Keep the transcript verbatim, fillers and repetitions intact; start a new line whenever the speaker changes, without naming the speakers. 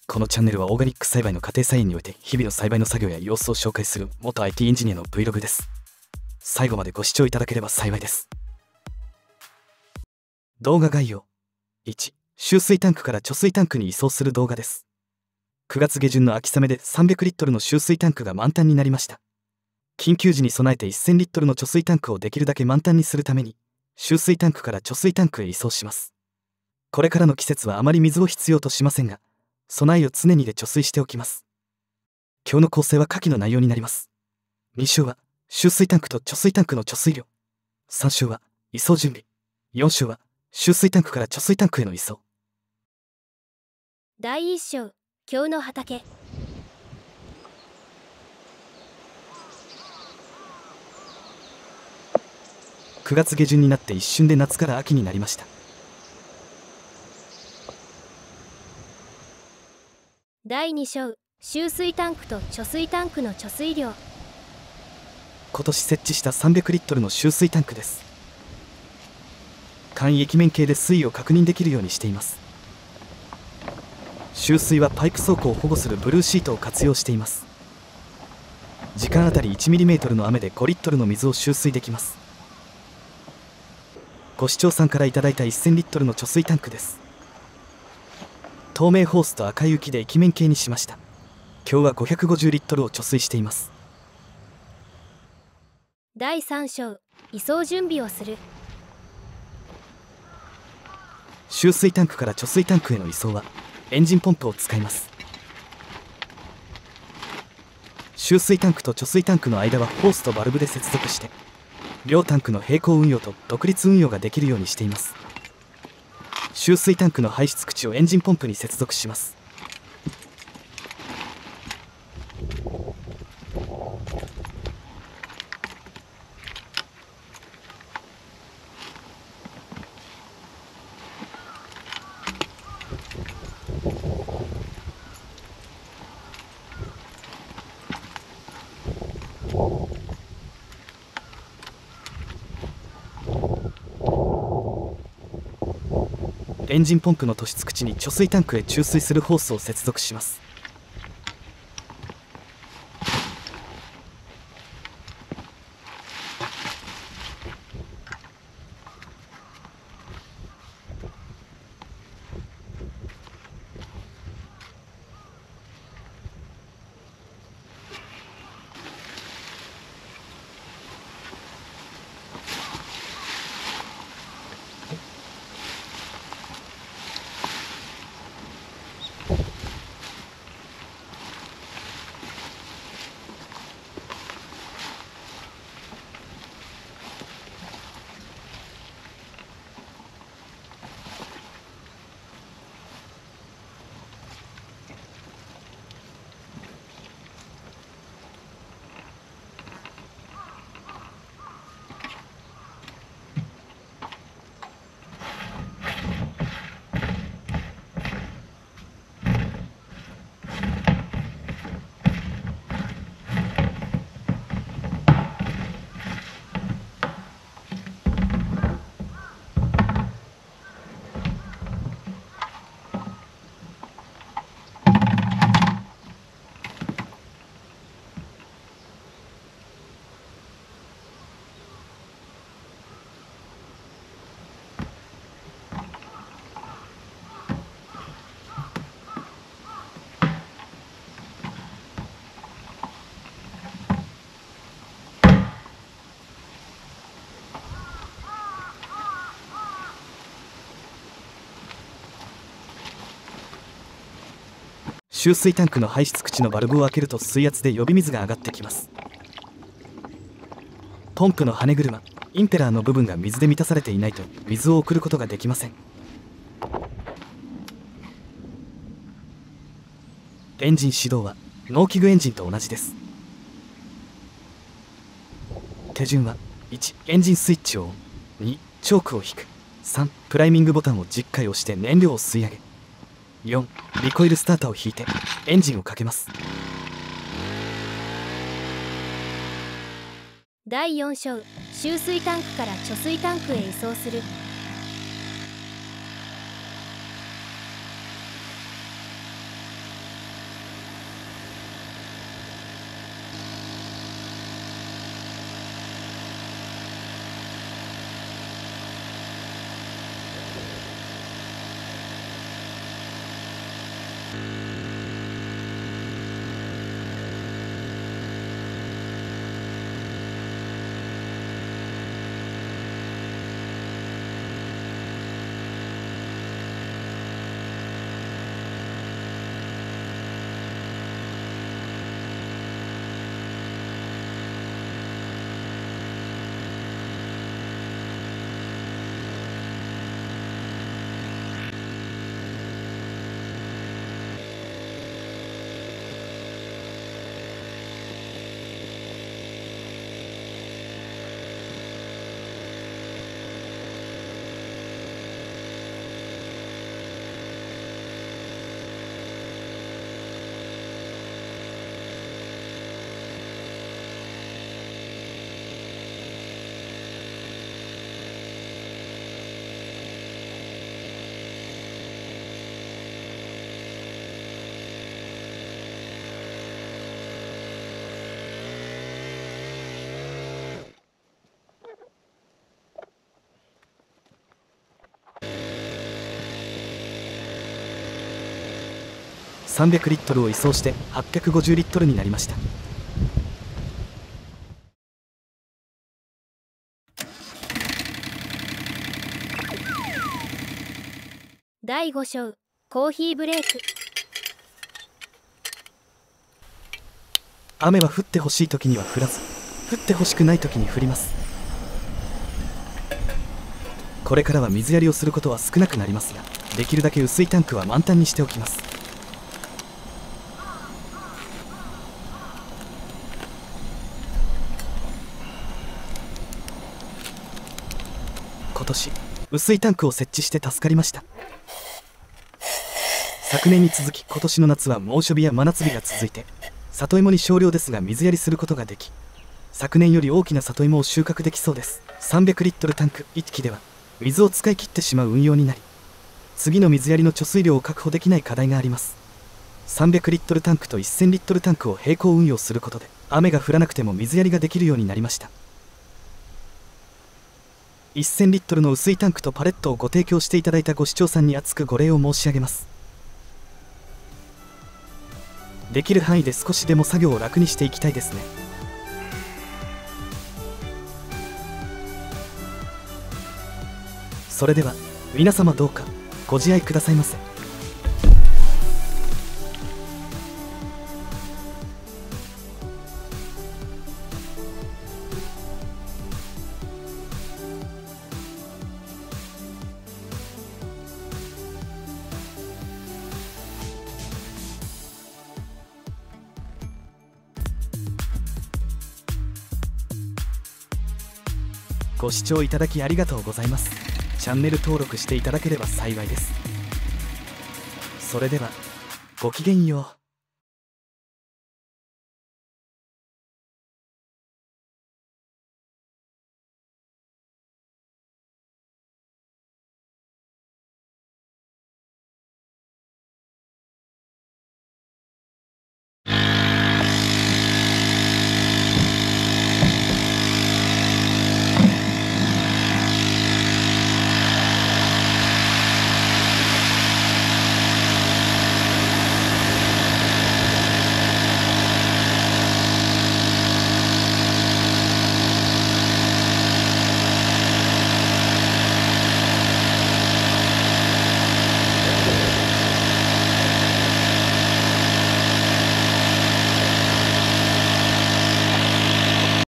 このチャンネルはオーガニック栽培の家庭菜園において日々の栽培の作業や様子を紹介する元 アイティー エンジニアの Vlog です。最後までご視聴いただければ幸いです。動画概要。いち、集水タンクから貯水タンクに移送する動画です。くがつげじゅんの秋雨でさんびゃくリットルの集水タンクが満タンになりました。緊急時に備えてせんリットルの貯水タンクをできるだけ満タンにするために、集水タンクから貯水タンクへ移送します。これからの季節はあまり水を必要としませんが、備えを常にで貯水しておきます。今日の構成は下記の内容になります。に章は集水タンクと貯水タンクの貯水量。さん章は移送準備。よん章は集水タンクから貯水タンクへの移送。
だいいっ章、今日の畑。
くがつげじゅんになって一瞬で夏から秋になりました。
だいに章、集水タンクと貯水タンクの貯水量。
今年設置したさんびゃくリットルの集水タンクです。簡易液面計で水位を確認できるようにしています。集水はパイプ倉庫を保護するブルーシートを活用しています。時間あたり いちミリメートル の雨でごリットルの水を集水できます。ご視聴さんからいただいたせんリットルの貯水タンクです。透明ホースと赤い浮きで液面計にしました。今日はごひゃくごじゅうリットルを貯水しています。
だいさん章、移送準備をする。
集水タンクから貯水タンクへの移送はエンジンポンプを使います。集水タンクと貯水タンクの間はホースとバルブで接続して、両タンクの並行運用と独立運用ができるようにしています。集水タンクの排出口をエンジンポンプに接続します。エンジンポンプの突出口に貯水タンクへ注水するホースを接続します。集水タンクの排出口のバルブを開けると水圧で呼び水が上がってきます。ポンプの羽車、インペラーの部分が水で満たされていないと水を送ることができません。エンジン始動は農機具エンジンと同じです。手順はいち、エンジンスイッチをオン、に、チョークを引く、さん、プライミングボタンをじゅっかい押して燃料を吸い上げ、よん、リコイルスターターを引いてエンジンをかけます。
だいよん章、集水タンクから貯水タンクへ移送する。
さんびゃくリットルを移送してはっぴゃくごじゅうリットルになりました。
だいご章コーヒーブレイク。
雨は降ってほしい時には降らず、降ってほしくない時に降ります。これからは水やりをすることは少なくなりますが、できるだけ薄いタンクは満タンにしておきます。今年薄いタンクを設置して助かりました。昨年に続き今年の夏は猛暑日や真夏日が続いて、里芋に少量ですが水やりすることができ、昨年より大きな里芋を収穫できそうです。さんびゃくリットルタンクいっきでは水を使い切ってしまう運用になり、次の水やりの貯水量を確保できない課題があります。さんびゃくリットルタンクとせんリットルタンクを並行運用することで、雨が降らなくても水やりができるようになりました。せんリットルの薄いタンクとパレットをご提供していただいたご視聴さんに厚くご礼を申し上げます。できる範囲で少しでも作業を楽にしていきたいですね。それでは皆様どうかご自愛くださいませ。ご視聴いただきありがとうございます。チャンネル登録していただければ幸いです。それではごきげんよう。